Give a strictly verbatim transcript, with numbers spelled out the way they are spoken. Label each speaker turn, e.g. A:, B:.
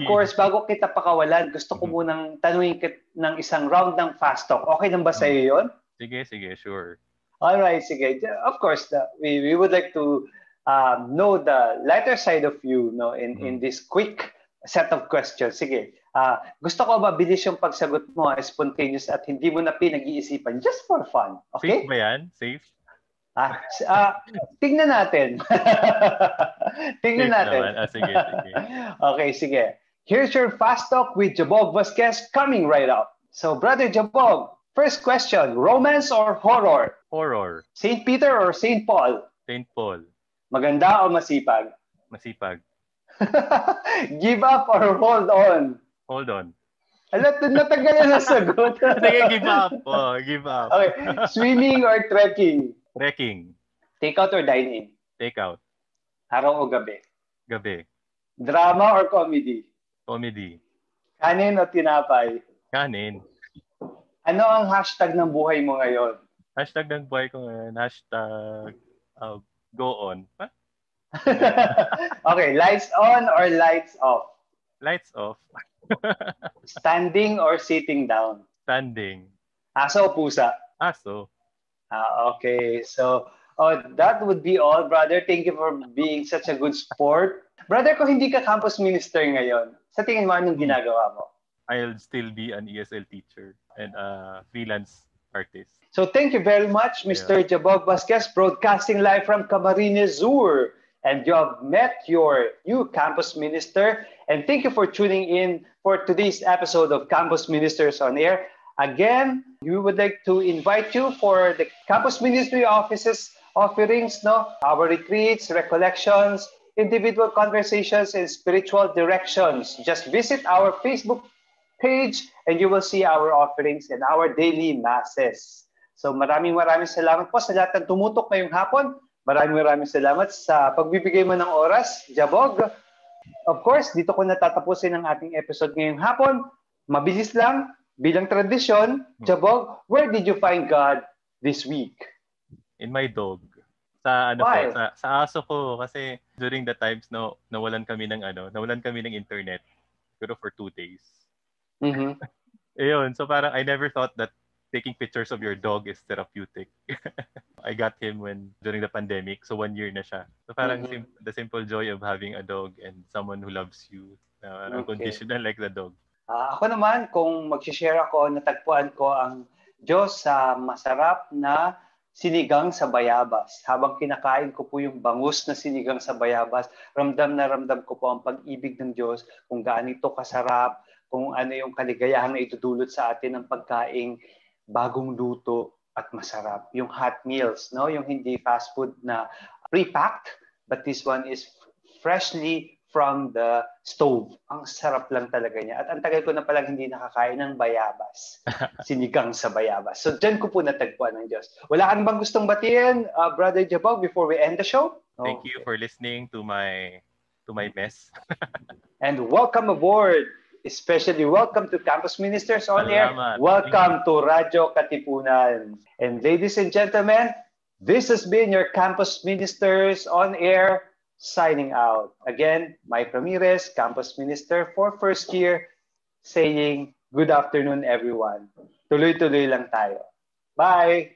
A: course, bago kita pakawalan, gusto ko
B: Mhm.
A: munang tanungin kit ng isang round ng fast talk. Okay lang ba
B: Mm.
A: sa'yo yun?
B: Sige, sige, sure.
A: Alright, sige. Of course, the, we, we would like to um, know the lighter side of you no, in, in
B: Mhm.
A: this quick set of questions. Sige. Ah, gusto ko mabilis yung pagsagot mo, ah, spontaneous at hindi mo na pinag-iisipan. Just for fun.
B: Safe
A: Okay?
B: ba yan? Safe?
A: Ah, s- ah, tingnan natin. Tingnan
B: Safe
A: natin.
B: naman. Ah, sige, sige.
A: Okay, sige. Here's your fast talk with Jabog Vasquez coming right up. So, Brother Jabog, first question, romance or horror?
B: Horror.
A: Saint Peter or Saint Paul?
B: Saint Paul.
A: Maganda o masipag?
B: Masipag.
A: Give up or hold on?
B: Hold on.
A: Alat, natagalan na sagot.
B: Sige, give up. Oh, give up.
A: Okay, swimming or trekking?
B: Trekking.
A: Takeout or dine-in?
B: Take out.
A: Araw o gabi?
B: Gabi.
A: Drama or comedy?
B: Comedy.
A: Kanin o tinapay?
B: Kanin.
A: Ano ang hashtag ng buhay mo ngayon?
B: Hashtag ng buhay ko ngayon. Hashtag uh, go on. Ha?
A: Okay, lights on or lights off?
B: Lights off.
A: Standing or sitting down?
B: Standing.
A: Aso o pusa?
B: Aso.
A: Ah, okay. So, oh, that would be all, brother. Thank you for being such a good sport. Brother, kung hindi ka campus minister ngayon, sa tingin mo anong ginagawa mo?
B: I'll still be an E S L teacher and a freelance artist.
A: So thank you very much, Mister
B: Yeah.
A: Jabog Vasquez, broadcasting live from Camarines Sur. And you have met your new campus minister. And thank you for tuning in for today's episode of Campus Ministers on Air. Again, we would like to invite you for the campus ministry offices offerings, no? Our retreats, recollections, individual conversations, and spiritual directions. Just visit our Facebook page and you will see our offerings and our daily masses. So maraming maraming salamat po sa lahat ng tumutok ngayong hapon. Maraming maraming salamat sa pagbibigay mo ng oras, Jabog. Of course, dito ko natatapusin ang ating episode ngayong hapon. Mabilis lang, bilang tradisyon, Jabog, where did you find God this week?
B: In my dog. Sa ano
A: Why?
B: po, sa, sa aso ko kasi during the times no nawalan kami ng ano, nawalan kami ng internet pero for two days.
A: Mm-hmm.
B: Ayun, so parang I never thought that taking pictures of your dog is therapeutic. I got him when during the pandemic, so one year na siya. So parang
A: Mm-hmm.
B: sim- the simple joy of having a dog and someone who loves you, na uh,
A: Okay.
B: unconditional like the dog.
A: Ah, ako naman, kung mag-share ako, natagpuan ko ang Diyos sa masarap na sinigang sa bayabas. Habang kinakain ko po yung bangus na sinigang sa bayabas, ramdam na ramdam ko po ang pag-ibig ng Diyos, kung gaano ito kasarap, kung ano yung kaligayahan na itudulot sa atin ng pagkaing bagong luto at masarap. Yung hot meals, no? Yung hindi fast food na pre-packed, but this one is freshly from the stove. Ang sarap lang talaga niya. At ang tagal ko na palang hindi nakakain ng bayabas. Sinigang sa bayabas. So, dyan ko po natagpuan ng Diyos. Wala ka bang gustong batiin, uh, Brother Jabog, before we end the show?
B: Thank you for listening to my to my mess.
A: And welcome aboard. Especially welcome to Campus Ministers on Air.
B: Salamat.
A: Welcome to Radyo Katipunan. And ladies and gentlemen, this has been your Campus Ministers on Air signing out. Again, Mike Ramirez, Campus Minister for first year, saying good afternoon everyone. Tuloy-tuloy lang tayo. Bye!